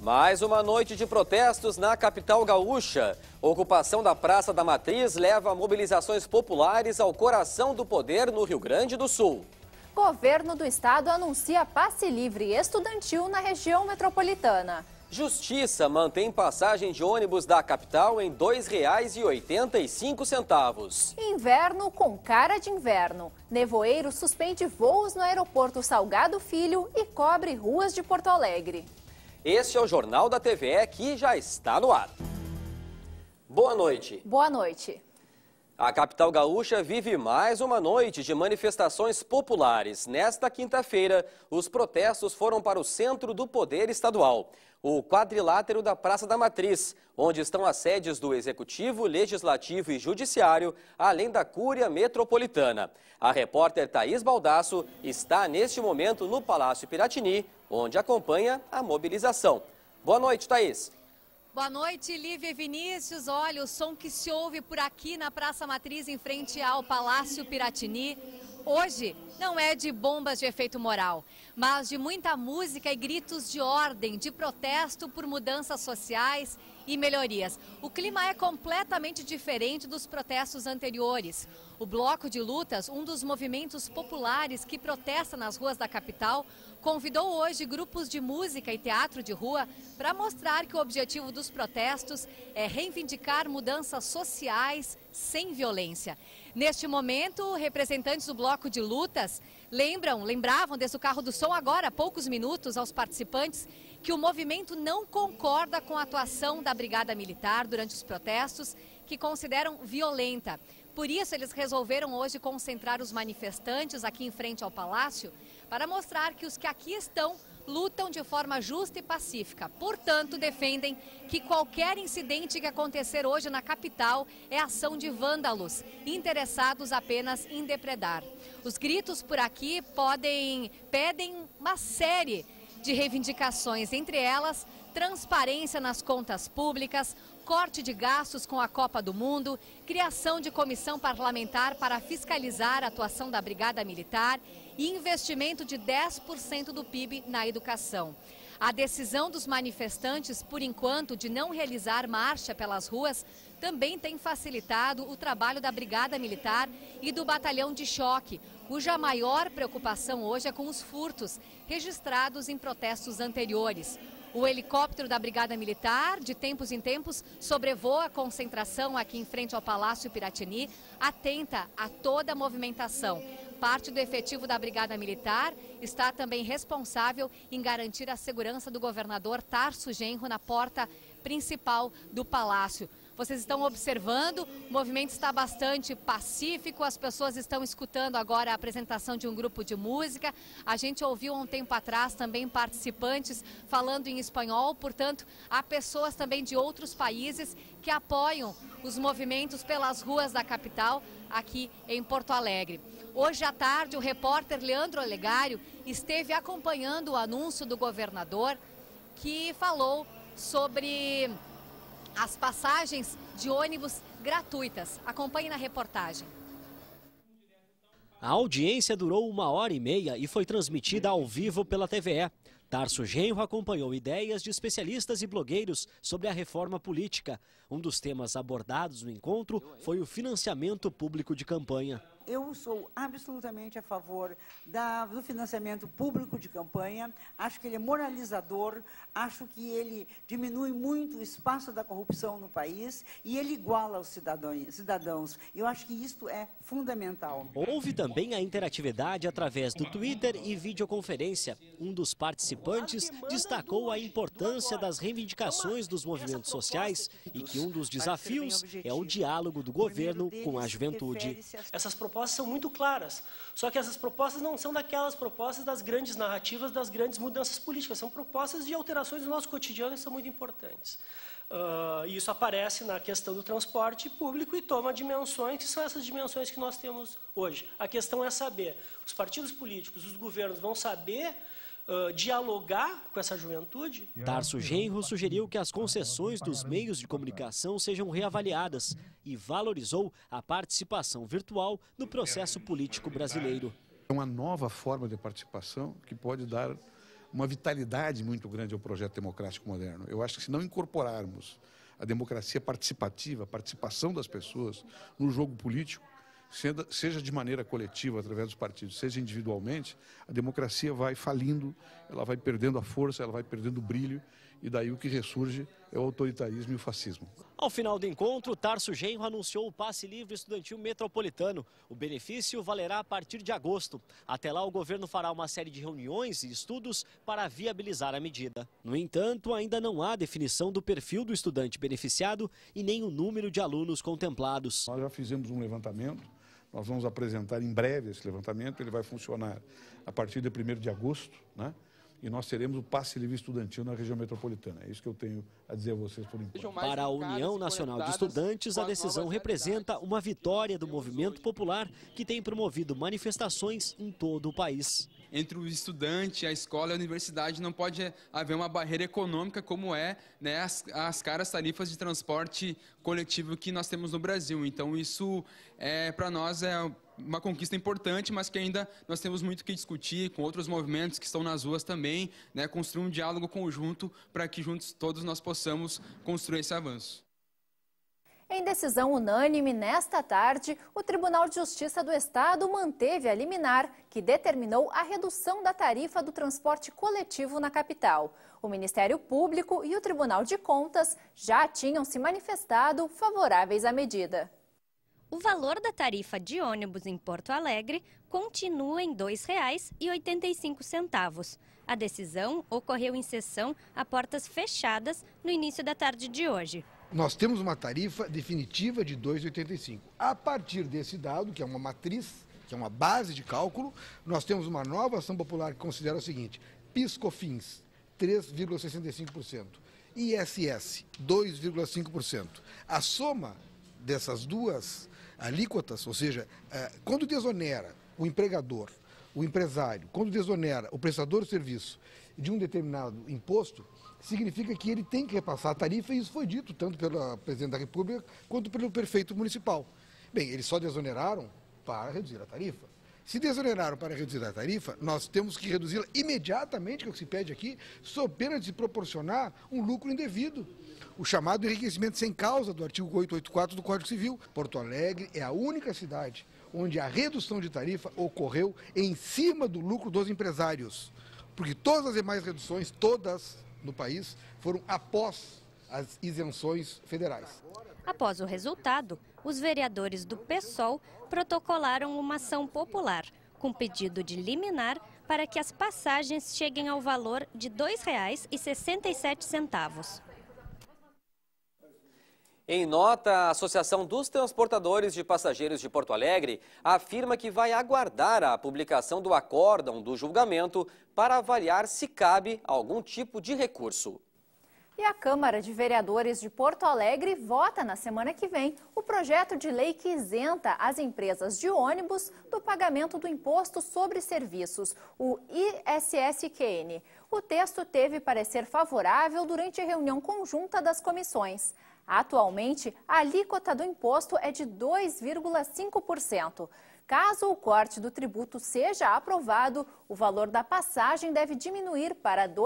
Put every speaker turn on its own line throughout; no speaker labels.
Mais uma noite de protestos na capital gaúcha. Ocupação da Praça da Matriz leva a mobilizações populares ao coração do poder no Rio Grande do Sul.
Governo do estado anuncia passe livre estudantil na região metropolitana.
Justiça mantém passagem de ônibus da capital em R$ 2,85.
Inverno com cara de inverno. Nevoeiro suspende voos no aeroporto Salgado Filho e cobre ruas de Porto Alegre.
Este é o Jornal da TVE que já está no ar. Boa noite.
Boa noite.
A capital gaúcha vive mais uma noite de manifestações populares. Nesta quinta-feira, os protestos foram para o centro do poder estadual, o quadrilátero da Praça da Matriz, onde estão as sedes do Executivo, Legislativo e Judiciário, além da Cúria Metropolitana. A repórter Thaís Baldasso está neste momento no Palácio Piratini, onde acompanha a mobilização. Boa noite, Thaís.
Boa noite, Lívia e Vinícius. Olha, o som que se ouve por aqui na Praça Matriz, em frente ao Palácio Piratini, hoje não é de bombas de efeito moral, mas de muita música e gritos de ordem, de protesto por mudanças sociais e melhorias. O clima é completamente diferente dos protestos anteriores. O Bloco de Lutas, um dos movimentos populares que protesta nas ruas da capital, convidou hoje grupos de música e teatro de rua para mostrar que o objetivo dos protestos é reivindicar mudanças sociais sem violência. Neste momento, representantes do Bloco de Lutas lembravam desde o carro do som agora há poucos minutos aos participantes que o movimento não concorda com a atuação da Brigada Militar durante os protestos, que consideram violenta. Por isso, eles resolveram hoje concentrar os manifestantes aqui em frente ao Palácio para mostrar que os que aqui estão lutam de forma justa e pacífica. Portanto, defendem que qualquer incidente que acontecer hoje na capital é ação de vândalos, interessados apenas em depredar. Os gritos por aqui pedem uma série de reivindicações, entre elas transparência nas contas públicas, corte de gastos com a Copa do Mundo, criação de comissão parlamentar para fiscalizar a atuação da Brigada Militar e investimento de 10% do PIB na educação. A decisão dos manifestantes, por enquanto, de não realizar marcha pelas ruas, também tem facilitado o trabalho da Brigada Militar e do Batalhão de Choque, cuja maior preocupação hoje é com os furtos registrados em protestos anteriores. O helicóptero da Brigada Militar, de tempos em tempos, sobrevoa a concentração aqui em frente ao Palácio Piratini, atenta a toda a movimentação. Parte do efetivo da Brigada Militar está também responsável em garantir a segurança do governador Tarso Genro na porta principal do Palácio. Vocês estão observando, o movimento está bastante pacífico, as pessoas estão escutando agora a apresentação de um grupo de música. A gente ouviu há um tempo atrás também participantes falando em espanhol, portanto, há pessoas também de outros países que apoiam os movimentos pelas ruas da capital aqui em Porto Alegre. Hoje à tarde, o repórter Leandro Olegário esteve acompanhando o anúncio do governador, que falou sobre as passagens de ônibus gratuitas. Acompanhe na reportagem.
A audiência durou 1h30 e foi transmitida ao vivo pela TVE. Tarso Genro acompanhou ideias de especialistas e blogueiros sobre a reforma política. Um dos temas abordados no encontro foi o financiamento público de campanha.
Eu sou absolutamente a favor do financiamento público de campanha, acho que ele é moralizador, acho que ele diminui muito o espaço da corrupção no país e ele iguala os cidadãos. Eu acho que isto é fundamental.
Houve também a interatividade através do Twitter e videoconferência. Um dos participantes destacou a importância das reivindicações dos movimentos sociais e que um dos desafios é o diálogo do governo com a juventude.
Essas propostas são muito claras, só que essas propostas não são daquelas propostas das grandes narrativas, das grandes mudanças políticas, são propostas de alterações do nosso cotidiano que são muito importantes. E isso aparece na questão do transporte público e toma dimensões que são essas dimensões que nós temos hoje. A questão é saber, os partidos políticos, os governos vão saber dialogar com essa juventude?
Tarso Genro sugeriu que as concessões dos meios de comunicação sejam reavaliadas e valorizou a participação virtual no processo político brasileiro.
É uma nova forma de participação que pode dar uma vitalidade muito grande ao projeto democrático moderno. Eu acho que se não incorporarmos a democracia participativa, a participação das pessoas no jogo político, seja de maneira coletiva, através dos partidos, seja individualmente, a democracia vai falindo, ela vai perdendo a força, ela vai perdendo o brilho, e daí o que ressurge é o autoritarismo e o fascismo.
Ao final do encontro, Tarso Genro anunciou o passe livre estudantil metropolitano. O benefício valerá a partir de agosto. Até lá, o governo fará uma série de reuniões e estudos para viabilizar a medida. No entanto, ainda não há definição do perfil do estudante beneficiado e nem o número de alunos contemplados.
Nós já fizemos um levantamento, nós vamos apresentar em breve esse levantamento, ele vai funcionar a partir de 1º de agosto, né? E nós teremos o passe livre estudantil na região metropolitana. É isso que eu tenho a dizer a vocês por enquanto.
Para a União Nacional de Estudantes, a decisão representa uma vitória do movimento popular que tem promovido manifestações em todo o país.
Entre o estudante, a escola e a universidade não pode haver uma barreira econômica como é, né, as caras tarifas de transporte coletivo que nós temos no Brasil. Então isso para nós é uma conquista importante, mas que ainda nós temos muito que discutir com outros movimentos que estão nas ruas também, né, construir um diálogo conjunto para que juntos todos nós possamos construir esse avanço.
Em decisão unânime, nesta tarde, o Tribunal de Justiça do Estado manteve a liminar que determinou a redução da tarifa do transporte coletivo na capital. O Ministério Público e o Tribunal de Contas já tinham se manifestado favoráveis à medida.
O valor da tarifa de ônibus em Porto Alegre continua em R$ 2,85. A decisão ocorreu em sessão a portas fechadas no início da tarde de hoje.
Nós temos uma tarifa definitiva de R$ 2,85. A partir desse dado, que é uma matriz, que é uma base de cálculo, nós temos uma nova ação popular que considera o seguinte: PIS/COFINS, 3,65%, ISS, 2,5%. A soma dessas duas alíquotas, ou seja, quando desonera o empregador, o empresário, quando desonera o prestador de serviço de um determinado imposto, significa que ele tem que repassar a tarifa, e isso foi dito tanto pelo presidente da República quanto pelo prefeito municipal. Bem, eles só desoneraram para reduzir a tarifa. Se desoneraram para reduzir a tarifa, nós temos que reduzi-la imediatamente, que é o que se pede aqui, sob pena de proporcionar um lucro indevido. O chamado enriquecimento sem causa do artigo 884 do Código Civil. Porto Alegre é a única cidade onde a redução de tarifa ocorreu em cima do lucro dos empresários. Porque todas as demais reduções, todas no país, foram após as isenções federais.
Após o resultado, os vereadores do PSOL protocolaram uma ação popular com pedido de liminar para que as passagens cheguem ao valor de R$ 2,67.
Em nota, a Associação dos Transportadores de Passageiros de Porto Alegre afirma que vai aguardar a publicação do acórdão do julgamento para avaliar se cabe algum tipo de recurso.
E a Câmara de Vereadores de Porto Alegre vota na semana que vem o projeto de lei que isenta as empresas de ônibus do pagamento do Imposto sobre Serviços, o ISS-QN. O texto teve parecer favorável durante a reunião conjunta das comissões. Atualmente, a alíquota do imposto é de 2,5%. Caso o corte do tributo seja aprovado, o valor da passagem deve diminuir para R$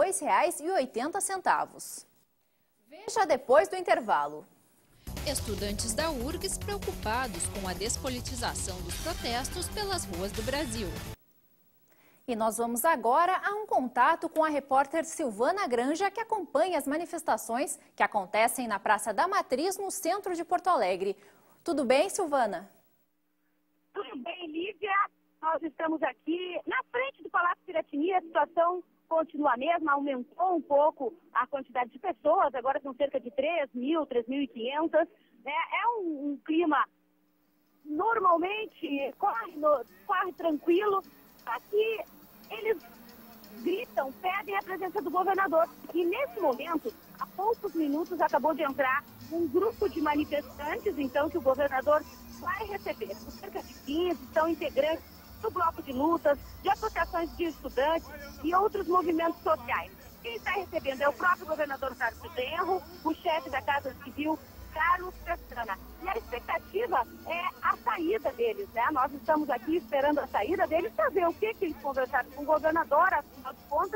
2,80. Veja depois do intervalo.
Estudantes da URGS preocupados com a despolitização dos protestos pelas ruas do Brasil.
E nós vamos agora a um contato com a repórter Silvana Granja, que acompanha as manifestações que acontecem na Praça da Matriz, no centro de Porto Alegre. Tudo bem, Silvana?
Tudo bem, Lívia. Nós estamos aqui na frente do Palácio Piratini. A situação continua a mesma, aumentou um pouco a quantidade de pessoas, agora são cerca de 3.000, 3.500. É um clima normalmente, corre tranquilo. Aqui eles gritam, pedem a presença do governador. E nesse momento, há poucos minutos, acabou de entrar um grupo de manifestantes, então, que o governador vai receber. Cerca de 15 são integrantes do bloco de lutas, de associações de estudantes e outros movimentos sociais. Quem está recebendo é o próprio governador Tarso Genro, o chefe da Casa Civil, Carlos Pestana. E a expectativa é a saída deles, né? Nós estamos aqui esperando a saída deles para ver o que eles conversaram com o governador. Afinal de contas,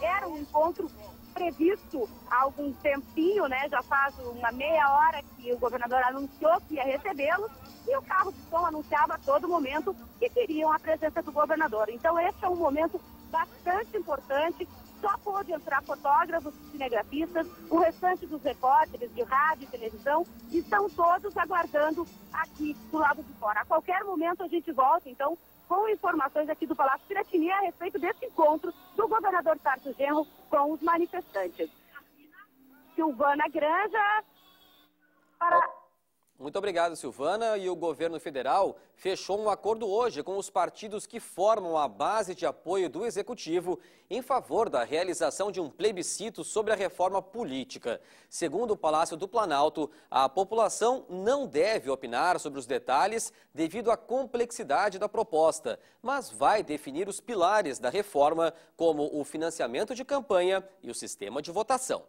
Era um encontro previsto há algum tempinho, né? Já faz uma meia hora que o governador anunciou que ia recebê-los e o carro de som anunciava a todo momento que queriam a presença do governador. Então esse é um momento bastante importante. Só pôde entrar fotógrafos, cinegrafistas, o restante dos repórteres de rádio e televisão estão todos aguardando aqui do lado de fora. A qualquer momento a gente volta, então, com informações aqui do Palácio Piratini a respeito desse encontro do governador Tarso Genro com os manifestantes. Silvana Granja para...
Muito obrigado, Silvana. E o governo federal fechou um acordo hoje com os partidos que formam a base de apoio do Executivo em favor da realização de um plebiscito sobre a reforma política. Segundo o Palácio do Planalto, a população não deve opinar sobre os detalhes devido à complexidade da proposta, mas vai definir os pilares da reforma, como o financiamento de campanha e o sistema de votação.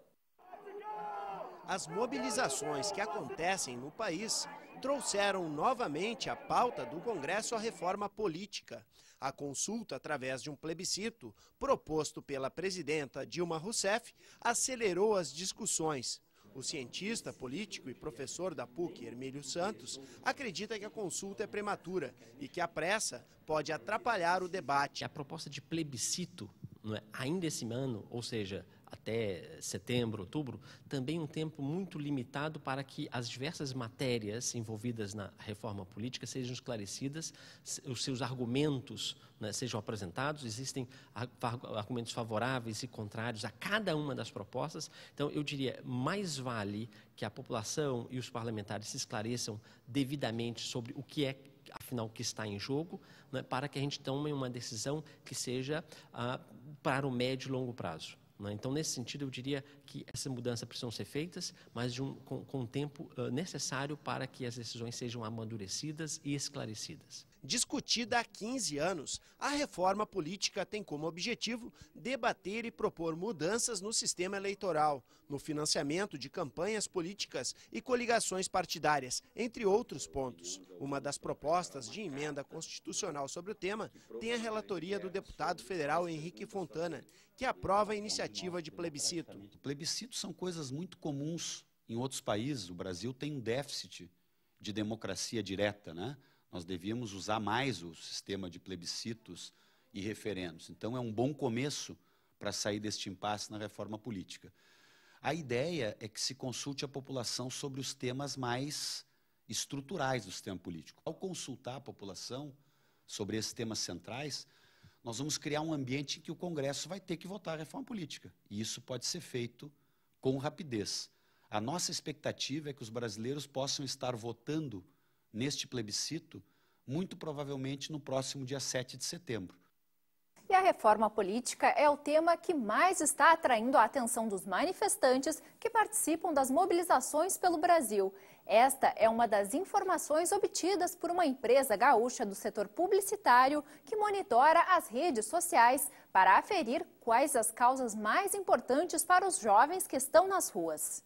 As mobilizações que acontecem no país trouxeram novamente à pauta do Congresso a reforma política. A consulta, através de um plebiscito proposto pela presidenta Dilma Rousseff, acelerou as discussões. O cientista político e professor da PUC, Hermílio Santos, acredita que a consulta é prematura e que a pressa pode atrapalhar o debate.
A proposta de plebiscito, não é, ainda esse ano, ou seja, até setembro, outubro, também um tempo muito limitado para que as diversas matérias envolvidas na reforma política sejam esclarecidas, os seus argumentos, né, sejam apresentados. Existem argumentos favoráveis e contrários a cada uma das propostas. Então, eu diria, mais vale que a população e os parlamentares se esclareçam devidamente sobre o que é, afinal, o que está em jogo, né, para que a gente tome uma decisão que seja para o médio e longo prazo. Então, nesse sentido, eu diria que essas mudanças precisam ser feitas, mas com o tempo necessário para que as decisões sejam amadurecidas e esclarecidas.
Discutida há 15 anos, a reforma política tem como objetivo debater e propor mudanças no sistema eleitoral, no financiamento de campanhas políticas e coligações partidárias, entre outros pontos. Uma das propostas de emenda constitucional sobre o tema tem a relatoria do deputado federal Henrique Fontana, que aprova a iniciativa de plebiscito.
Plebiscitos são coisas muito comuns em outros países. O Brasil tem um déficit de democracia direta, né? Nós devíamos usar mais o sistema de plebiscitos e referendos. Então, é um bom começo para sair deste impasse na reforma política. A ideia é que se consulte a população sobre os temas mais estruturais do sistema político. Ao consultar a população sobre esses temas centrais, nós vamos criar um ambiente em que o Congresso vai ter que votar a reforma política. E isso pode ser feito com rapidez. A nossa expectativa é que os brasileiros possam estar votando neste plebiscito, muito provavelmente no próximo dia 7 de setembro.
E a reforma política é o tema que mais está atraindo a atenção dos manifestantes que participam das mobilizações pelo Brasil. Esta é uma das informações obtidas por uma empresa gaúcha do setor publicitário que monitora as redes sociais para aferir quais as causas mais importantes para os jovens que estão nas ruas.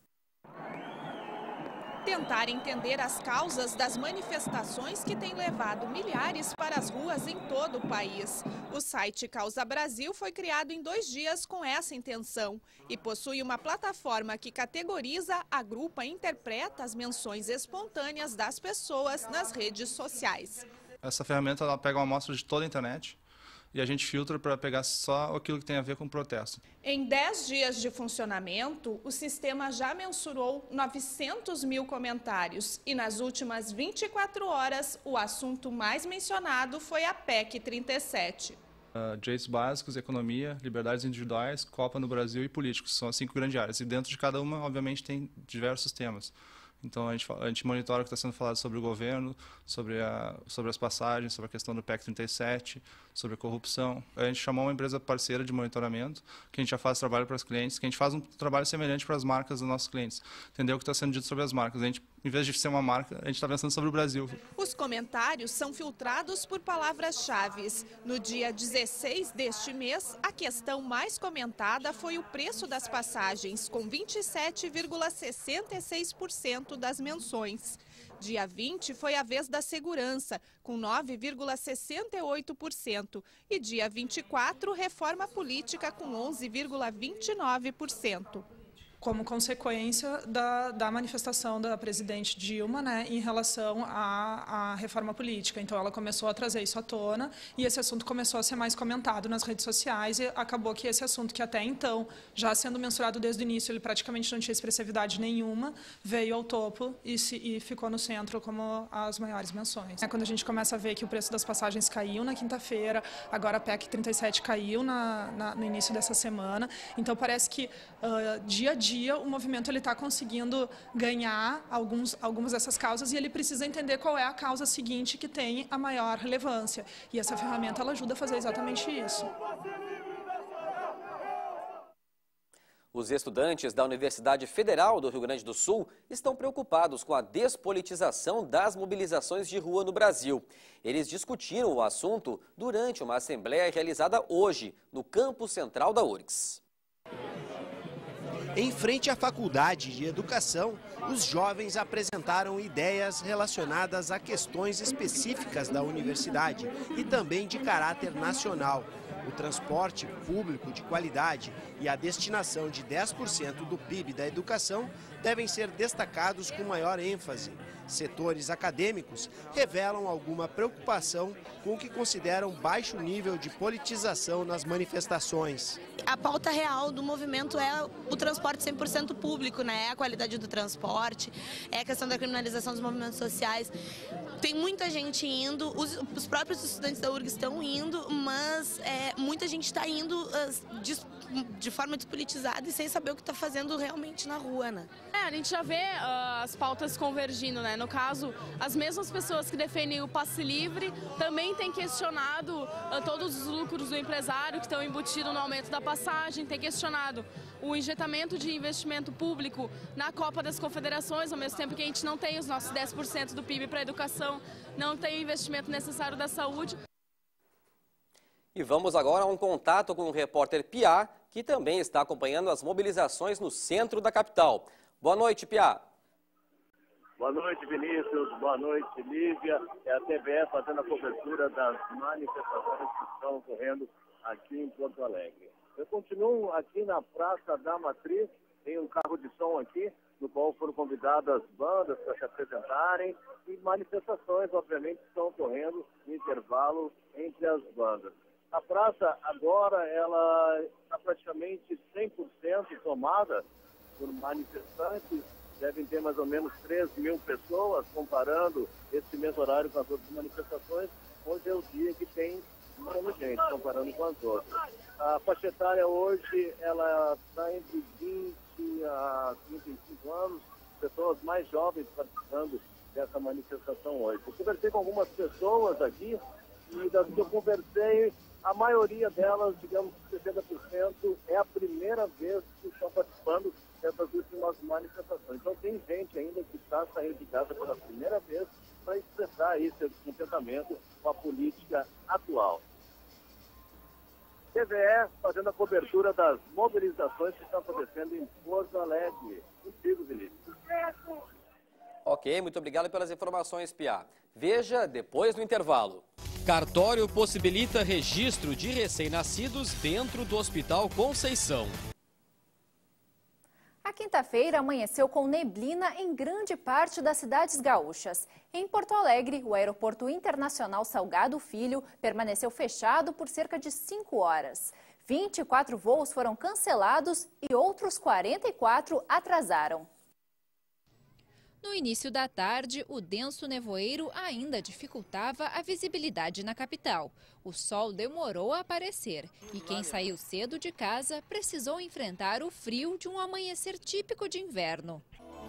Tentar entender as causas das manifestações que têm levado milhares para as ruas em todo o país. O site Causa Brasil foi criado em 2 dias com essa intenção e possui uma plataforma que categoriza, agrupa e interpreta as menções espontâneas das pessoas nas redes sociais.
Essa ferramenta ela pega uma amostra de toda a internet e a gente filtra para pegar só aquilo que tem a ver com o protesto.
Em 10 dias de funcionamento, o sistema já mensurou 900 mil comentários e nas últimas 24 horas, o assunto mais mencionado foi a PEC 37.
Direitos básicos, economia, liberdades individuais, Copa no Brasil e políticos. São as 5 grandes áreas. E dentro de cada uma, obviamente, tem diversos temas. Então, a gente monitora o que está sendo falado sobre o governo, sobre as passagens, sobre a questão do PEC 37, sobre a corrupção. A gente chamou uma empresa parceira de monitoramento, que a gente já faz trabalho para os clientes, que a gente faz um trabalho semelhante para as marcas dos nossos clientes. Entender o que está sendo dito sobre as marcas. A gente, em vez de ser uma marca, a gente está pensando sobre o Brasil.
Os comentários são filtrados por palavras-chave. No dia 16 deste mês, a questão mais comentada foi o preço das passagens, com 27,66% das menções. Dia 20 foi a vez da segurança, com 9,68%. E dia 24, reforma política, com 11,29%.
Como consequência da manifestação da presidente Dilma, né, em relação à reforma política. Então, ela começou a trazer isso à tona e esse assunto começou a ser mais comentado nas redes sociais e acabou que esse assunto, que até então, já sendo mensurado desde o início, ele praticamente não tinha expressividade nenhuma, veio ao topo e ficou no centro como as maiores menções. Quando a gente começa a ver que o preço das passagens caiu na quinta-feira, agora a PEC 37 caiu no início dessa semana, então parece que dia a dia o movimento está conseguindo ganhar algumas dessas causas e ele precisa entender qual é a causa seguinte que tem a maior relevância. E essa ferramenta ela ajuda a fazer exatamente isso.
Os estudantes da Universidade Federal do Rio Grande do Sul estão preocupados com a despolitização das mobilizações de rua no Brasil. Eles discutiram o assunto durante uma assembleia realizada hoje no campus central da URGS.
Em frente à Faculdade de Educação, os jovens apresentaram ideias relacionadas a questões específicas da universidade e também de caráter nacional. O transporte público de qualidade e a destinação de 10% do PIB da educação devem ser destacados com maior ênfase. Setores acadêmicos revelam alguma preocupação com o que consideram baixo nível de politização nas manifestações.
A pauta real do movimento é o transporte 100% público, né? É a qualidade do transporte, é a questão da criminalização dos movimentos sociais. Tem muita gente indo, os próprios estudantes da URGS estão indo, mas muita gente está indo de forma despolitizada e sem saber o que está fazendo realmente na rua, né?
A gente já vê as pautas convergindo, né? No caso, as mesmas pessoas que defendem o passe livre também têm questionado todos os lucros do empresário que estão embutidos no aumento da passagem, têm questionado o injetamento de investimento público na Copa das Confederações, ao mesmo tempo que a gente não tem os nossos 10% do PIB para a educação, não tem o investimento necessário da saúde.
E vamos agora a um contato com o repórter Piá, que também está acompanhando as mobilizações no centro da capital. Boa noite, Piá.
Boa noite, Vinícius. Boa noite, Lívia. É a TVE fazendo a cobertura das manifestações que estão ocorrendo aqui em Porto Alegre. Eu continuo aqui na Praça da Matriz, tem um carro de som aqui, no qual foram convidadas bandas para se apresentarem e manifestações, obviamente, estão ocorrendo no intervalo entre as bandas. A praça agora ela está praticamente 100% tomada por manifestantes, devem ter mais ou menos 3.000 pessoas, comparando esse mesmo horário com as outras manifestações, hoje é o dia que tem menos gente, comparando com as outras. A faixa etária hoje ela está entre 20 a 35 anos, pessoas mais jovens participando dessa manifestação hoje. Eu conversei com algumas pessoas aqui e das que eu conversei, a maioria delas, digamos 60%, é a primeira vez que estão participando dessas últimas manifestações. Então tem gente ainda que está saindo de casa pela primeira vez para expressar aí seu descontentamento com a política atual. TVE fazendo a cobertura das mobilizações que estão acontecendo em Porto Alegre. Contigo, Vinícius.
Ok, muito obrigado pelas informações, Piá. Veja depois do intervalo. Cartório possibilita registro de recém-nascidos dentro do Hospital Conceição.
A quinta-feira amanheceu com neblina em grande parte das cidades gaúchas. Em Porto Alegre, o Aeroporto Internacional Salgado Filho permaneceu fechado por cerca de 5 horas. 24 voos foram cancelados e outros 44 atrasaram.
No início da tarde, o denso nevoeiro ainda dificultava a visibilidade na capital. O sol demorou a aparecer e quem saiu cedo de casa precisou enfrentar o frio de um amanhecer típico de inverno.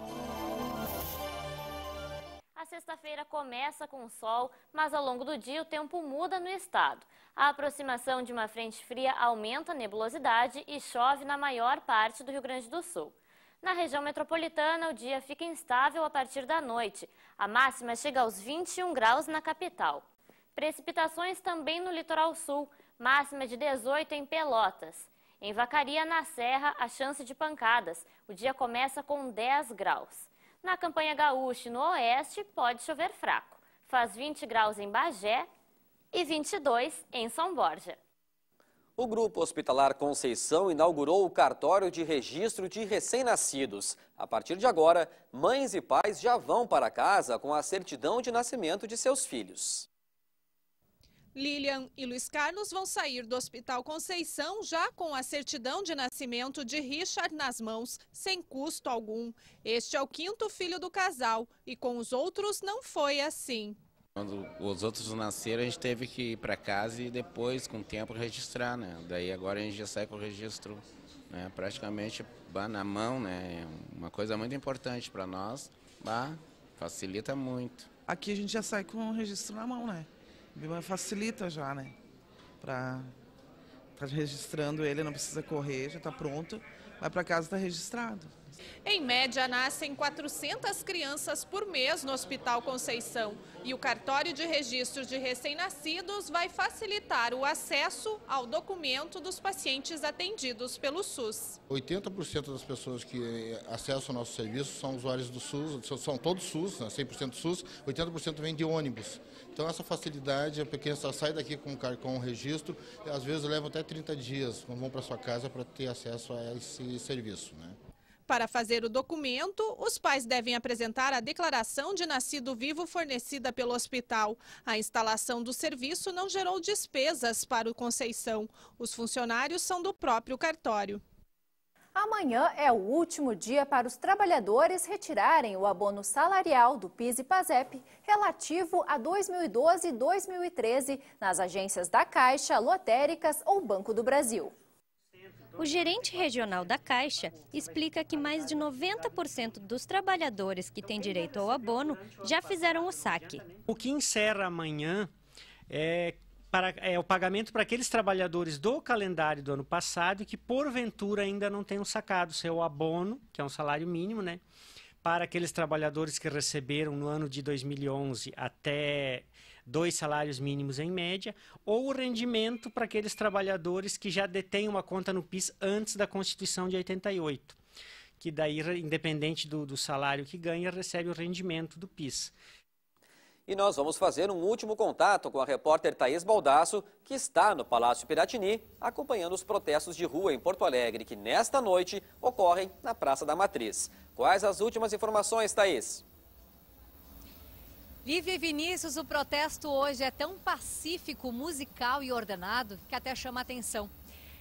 A sexta-feira começa com sol, mas ao longo do dia o tempo muda no estado. A aproximação de uma frente fria aumenta a nebulosidade e chove na maior parte do Rio Grande do Sul. Na região metropolitana, o dia fica instável a partir da noite. A máxima chega aos 21 graus na capital. Precipitações também no litoral sul, máxima de 18 em Pelotas. Em Vacaria, na Serra, a chance de pancadas. O dia começa com 10 graus. Na campanha gaúcha e no oeste, pode chover fraco. Faz 20 graus em Bagé e 22 em São Borja.
O Grupo Hospitalar Conceição inaugurou o cartório de registro de recém-nascidos. A partir de agora, mães e pais já vão para casa com a certidão de nascimento de seus filhos.
Lilian e Luiz Carlos vão sair do Hospital Conceição já com a certidão de nascimento de Richard nas mãos, sem custo algum. Este é o 5º filho do casal e com os outros não foi assim.
Quando os outros nasceram, a gente teve que ir para casa e depois, com o tempo, registrar, né? Daí agora a gente já sai com o registro, né? Praticamente na mão, né? É uma coisa muito importante para nós, facilita muito.
Aqui a gente já sai com o registro na mão, né? Facilita já, né? Para registrando ele, não precisa correr, já está pronto, vai para casa, está registrado.
Em média, nascem 400 crianças por mês no Hospital Conceição. E o cartório de registro de recém-nascidos vai facilitar o acesso ao documento dos pacientes atendidos pelo SUS.
80% das pessoas que acessam o nosso serviço são usuários do SUS, são todos SUS, né, 100% SUS, 80% vem de ônibus. Então essa facilidade, a criança sai daqui com o registro, e às vezes leva até 30 dias, quando vão para sua casa, para ter acesso a esse serviço, né?
Para fazer o documento, os pais devem apresentar a declaração de nascido vivo fornecida pelo hospital. A instalação do serviço não gerou despesas para o Conceição. Os funcionários são do próprio cartório.
Amanhã é o último dia para os trabalhadores retirarem o abono salarial do PIS e PASEP relativo a 2012 e 2013 nas agências da Caixa, lotéricas ou Banco do Brasil.
O gerente regional da Caixa explica que mais de 90% dos trabalhadores que têm direito ao abono já fizeram o saque.
O que encerra amanhã é o pagamento para aqueles trabalhadores do calendário do ano passado que porventura ainda não tenham sacado seu abono, que é um salário mínimo, né? Para aqueles trabalhadores que receberam no ano de 2011 até 2 salários mínimos em média, ou o rendimento para aqueles trabalhadores que já detêm uma conta no PIS antes da Constituição de 88, que daí, independente do salário que ganha, recebe o rendimento do PIS.
E nós vamos fazer um último contato com a repórter Thaís Baldasso, que está no Palácio Piratini, acompanhando os protestos de rua em Porto Alegre, que nesta noite ocorrem na Praça da Matriz. Quais as últimas informações, Thaís?
Lívia e Vinícius, o protesto hoje é tão pacífico, musical e ordenado que até chama a atenção.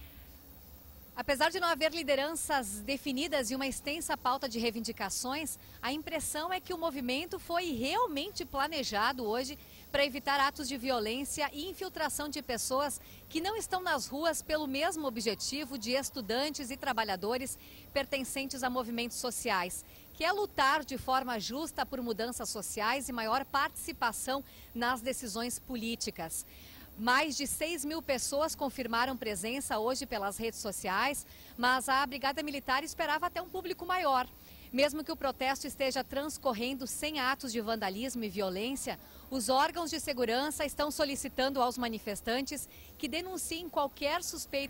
Apesar de não haver lideranças definidas e uma extensa pauta de reivindicações, a impressão é que o movimento foi realmente planejado hoje para evitar atos de violência e infiltração de pessoas que não estão nas ruas pelo mesmo objetivo de estudantes e trabalhadores pertencentes a movimentos sociais, que é lutar de forma justa por mudanças sociais e maior participação nas decisões políticas. Mais de 6.000 pessoas confirmaram presença hoje pelas redes sociais, mas a Brigada Militar esperava até um público maior. Mesmo que o protesto esteja transcorrendo sem atos de vandalismo e violência, os órgãos de segurança estão solicitando aos manifestantes que denunciem qualquer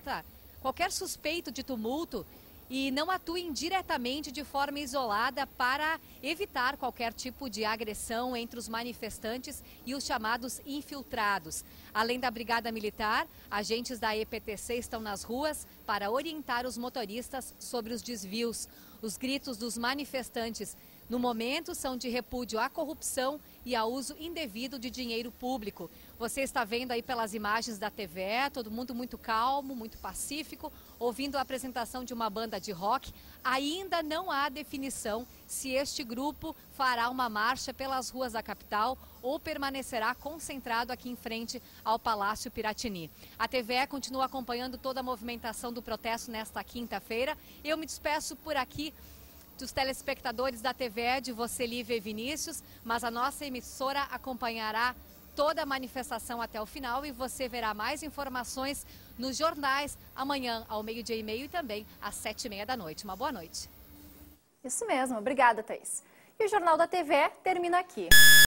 suspeito de tumulto e não atuem diretamente de forma isolada para evitar qualquer tipo de agressão entre os manifestantes e os chamados infiltrados. Além da Brigada Militar, agentes da EPTC estão nas ruas para orientar os motoristas sobre os desvios. Os gritos dos manifestantes, no momento, são de repúdio à corrupção e ao uso indevido de dinheiro público. Você está vendo aí pelas imagens da TVE, todo mundo muito calmo, muito pacífico, ouvindo a apresentação de uma banda de rock. Ainda não há definição se este grupo fará uma marcha pelas ruas da capital ou permanecerá concentrado aqui em frente ao Palácio Piratini. A TVE continua acompanhando toda a movimentação do protesto nesta quinta-feira. Eu me despeço por aqui dos telespectadores da TVE, de você, Lívia e Vinícius, mas a nossa emissora acompanhará toda a manifestação até o final e você verá mais informações nos jornais amanhã ao 12:30 e também às 7:30 da noite. Uma boa noite.
Isso mesmo, obrigada, Thaís. E o Jornal da TVE termina aqui.